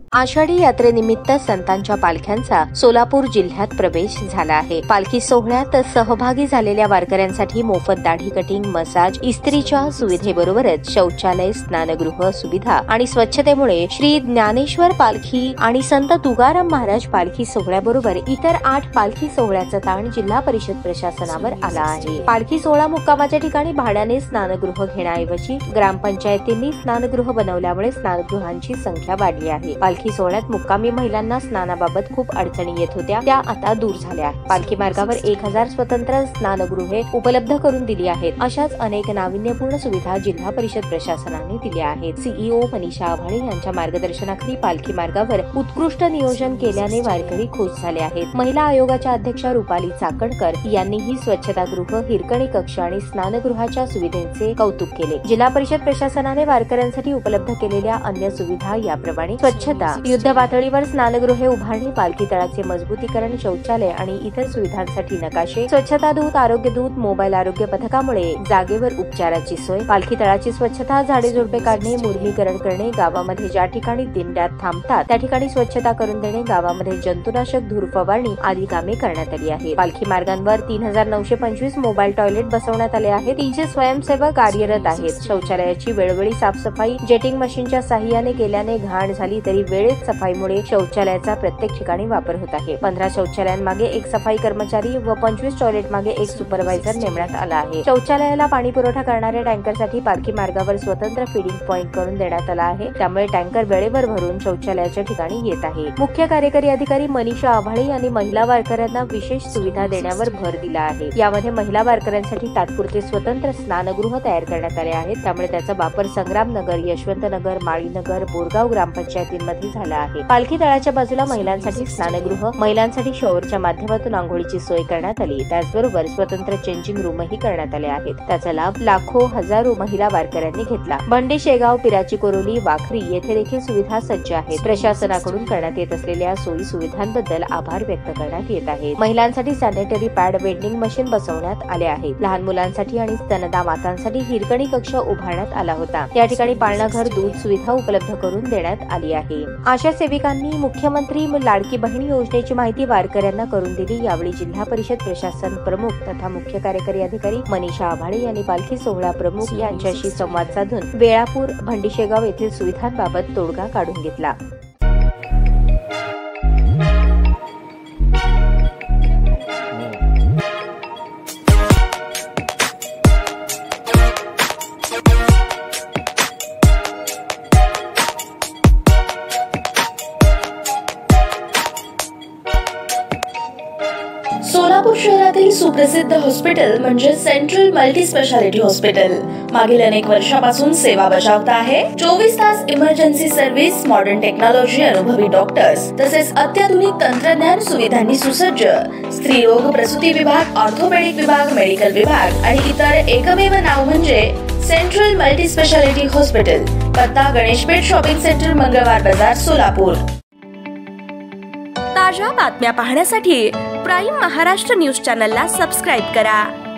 आषाढी यात्रेनिमित्त संतांच्या पालख्यांचा सोलापूर जिल्ह्यात प्रवेश झाला आहे। पालखी सोहळ्यात सहभागी झालेल्या वारकऱ्यांसाठी मोफत दाढी कटिंग, मसाज, इस्त्रीच्या सुविधेबरोबरच शौचालय, स्नानगृह सुविधा आणि स्वच्छतेमुळे श्री ज्ञानेश्वर पालखी आणि संत तुकाराम महाराज पालखी सोहळ्याबरोबर इतर 8 पालखी सोहळ्याचा ताण जिल्हा परिषद प्रशासनावर आला आहे। पालखी सोहळा मुक्कामाच्या ठिकाणी भाड्याने स्नानगृह घेण्याऐवजी ग्रामपंचायतींनी स्नानगृह बनवल्यामुळे स्नानगृहांची संख्या वाढली आहे। पालखी सोहळ्यात मुक्कामी महिलांना स्नानाबाबत खूप अडचणी येत होत्या, त्या आता दूर झाल्या। पालखी मार्गावर 1000 स्वतंत्र स्नानगृहे उपलब्ध करून दिली आहेत। अशाच अनेक नाविन्यपूर्ण सुविधा जिल्हा परिषद प्रशासनाने दिल्या आहेत। सीईओ मनीषा आभाळे यांच्या मार्गदर्शनाखाली पालखी मार्गावर उत्कृष्ट नियोजन केल्याने वारकरी खुश झाले आहेत। महिला आयोगाच्या अध्यक्षा रुपाली चाकणकर यांनीही स्वच्छतागृह, हिरकणी कक्ष आणि स्नानगृहाच्या सुविधेचे कौतुक केले। जिल्हा परिषद प्रशासनाने वारकऱ्यांसाठी उपलब्ध केलेल्या अन्य सुविधा याप्रमाणे स्वच्छता, युद्ध पातळीवर स्नानगृहे उभारणी, पालखी तळाचे मजबूतीकरण, शौचालय आणि इतर सुविधांसाठी नकाशे, स्वच्छता दूत, आरोग्य दूत, मोबाईल आरोग्य पथकामुळे जागेवर उपचाराची सोय, पालखी तळाची स्वच्छता, झाडे झुडपे काढणे, मुरलीकरण करणे, गावामध्ये ज्या ठिकाणी दिंड्यात थांबतात त्या ठिकाणी स्वच्छता करून देणे, गावामध्ये जंतुनाशक धूर फवारणी आदी कामे करण्यात आली आहेत। पालखी मार्गांवर 3925 मोबाईल टॉयलेट बसवण्यात आले आहेत। 300 स्वयंसेवक कार्यरत आहेत। शौचालयाची वेळोवेळी साफसफाई जेटिंग मशीनच्या साहाय्याने केल्याने घाण झाली तरी वेळेत सफाईमुळे शौचालयाचा प्रत्येक ठिकाणी वापर होत आहे। 15 शौचालयांमागे एक सफाई कर्मचारी व 25 टॉयलेट मागे एक सुपरवायझर नेमण्यात आला आहे। शौचालयाला पाणी पुरवठा करणाऱ्या टँकरसाठी पालखी मार्गावर स्वतंत्र फीडिंग पॉइंट करून देण्यात आला आहे, त्यामुळे टँकर वेळेवर भरून शौचालयाच्या ठिकाणी येत आहे। मुख्य कार्यकारी अधिकारी मनीषा आभाळे यांनी महिला वारकऱ्यांना विशेष सुविधा देण्यावर भर दिला आहे। यामध्ये महिला वारकऱ्यांसाठी तात्पुरते स्वतंत्र स्नानगृह तयार करण्यात आले आहेत, त्यामुळे त्याचा वापर संग्रामनगर, यशवंतनगर, माळीनगर, बोरगाव ग्रामपंचायतींमध्ये झाला आहे। पालखी तळाच्या बाजूला महिलांसाठी स्नानगृह, महिलांसाठी शॉवरच्या माध्यमातून आंघोळीची सोय करण्यात आली। त्याचबरोबर स्वतंत्र चेंजिंग रूमही करण्यात आले आहेत। त्याचा लाभ लाखो हजारो महिला वारकऱ्यांनी घेतला। भंडी, शेगाव, पिराची कोरोली, वाखरी येथे देखील सुविधा सज्ज आहेत। प्रशासनाकडून करण्यात येत असलेल्या सोयी सुविधांबद्दल आभार व्यक्त करण्यात येत आहे। महिलांसाठी सॅनिटरी पॅड, वेंडिंग मशीन बसवण्यात आले आहेत। लहान मुलांसाठी आणि स्तनदा मातांसाठी हिरकणी कक्ष उभारण्यात आला होता। या ठिकाणी पाळणाघर, दूध सुविधा उपलब्ध करून देण्यात आली आहे। आशा सेविकांनी मुख्यमंत्री लाडकी बहीण योजनेची माहिती वारकऱ्यांना करून दिली। यावेळी जिल्हा परिषद प्रशासन प्रमुख तथा मुख्य कार्यकारी अधिकारी मनीषा आभाळे यांनी पालखी सोहळा प्रमुख यांच्याशी संवाद साधून वेळापूर, भंडीशेगाव येथील सुविधांबाबत तोडगा काढून घेतला। सोलापूर शहरातील सुप्रसिद्ध हॉस्पिटल म्हणजे सेंट्रल मल्टी स्पेशालिटी हॉस्पिटल मागील अनेक वर्षापासून सेवा बजावत आहे। 24 तास इमर्जन्सी सर्व्हिस, मॉडर्न टेक्नॉलॉजी, अनुभवी डॉक्टर्स तसेच अत्याधुनिक तंत्रज्ञान सुविधांनी सुसज्ज स्त्रीरोग, प्रसूती विभाग, ऑर्थोपेडिक विभाग, मेडिकल विभाग आणि इतर एकमेव नाव म्हणजे सेंट्रल मल्टी स्पेशालिटी हॉस्पिटल। पत्ता गणेशपेठ शॉपिंग सेंटर, मंगळवार बाजार, सोलापूर। ताज्या बातम्या पाहण्यासाठी प्राईम महाराष्ट्र न्यूज चॅनलला सबस्क्राईब करा।